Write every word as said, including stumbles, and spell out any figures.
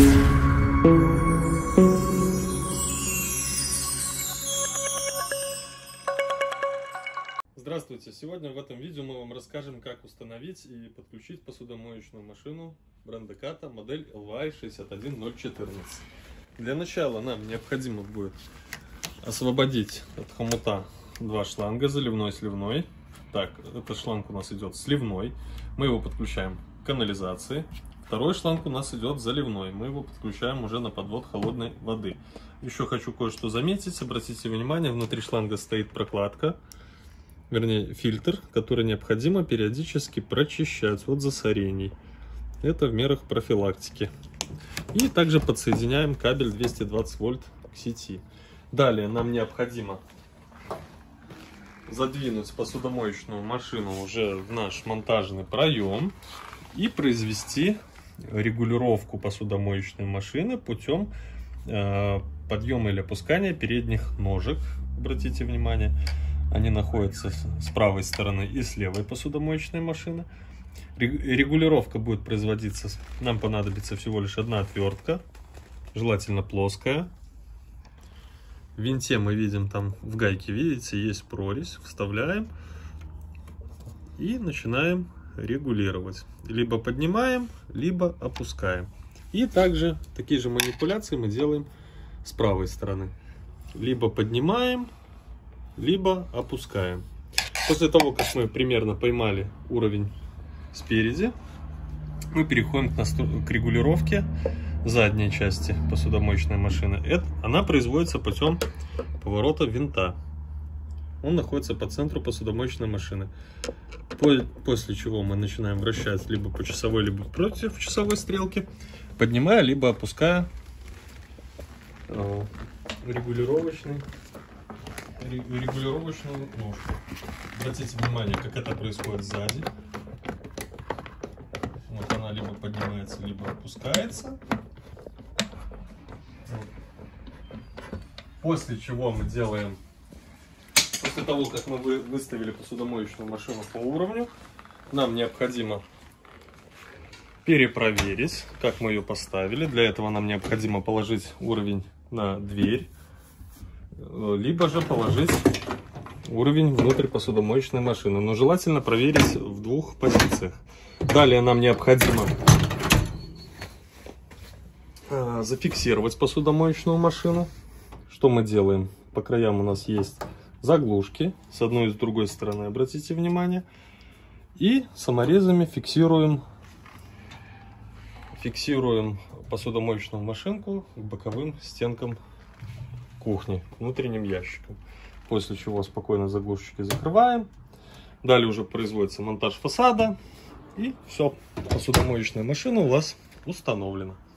Здравствуйте! Сегодня в этом видео мы вам расскажем, как установить и подключить посудомоечную машину бренда Kata модель эл ви шестьдесят один ноль четырнадцать. Для начала нам необходимо будет освободить от хомута два шланга, заливной и сливной. Так, этот шланг у нас идет сливной, мы его подключаем к канализации. Второй шланг у нас идет заливной, мы его подключаем уже на подвод холодной воды. Еще хочу кое-что заметить, обратите внимание, внутри шланга стоит прокладка, вернее фильтр, который необходимо периодически прочищать от засорений. Это в мерах профилактики. И также подсоединяем кабель двести двадцать вольт к сети. Далее нам необходимо задвинуть посудомоечную машину уже в наш монтажный проем и произвести регулировку посудомоечной машины путем э, подъема или опускания передних ножек. Обратите внимание, они находятся с правой стороны и с левой посудомоечной машины. Регулировка будет производиться, нам понадобится всего лишь одна отвертка, желательно плоская. В винте мы видим, там в гайке, видите, есть прорезь, вставляем и начинаем регулировать. Либо поднимаем, либо опускаем. И также такие же манипуляции мы делаем с правой стороны. Либо поднимаем, либо опускаем. После того, как мы примерно поймали уровень спереди, мы переходим к, настро... к регулировке задней части посудомоечной машины. Это... Она производится путем поворота винта. Он находится по центру посудомоечной машины. После чего мы начинаем вращать либо по часовой, либо против часовой стрелки, поднимая, либо опуская регулировочный, регулировочную ножку. Обратите внимание, как это происходит сзади. Вот она либо поднимается, либо опускается. После чего мы делаем... После того, как мы выставили посудомоечную машину по уровню, нам необходимо перепроверить, как мы ее поставили. Для этого нам необходимо положить уровень на дверь, либо же положить уровень внутрь посудомоечной машины. Но желательно проверить в двух позициях. Далее нам необходимо зафиксировать посудомоечную машину. Что мы делаем? По краям у нас есть заглушки с одной и с другой стороны, обратите внимание. И саморезами фиксируем, фиксируем посудомоечную машинку к боковым стенкам кухни, внутренним ящиком. После чего спокойно заглушечки закрываем. Далее уже производится монтаж фасада. И все, посудомоечная машина у вас установлена.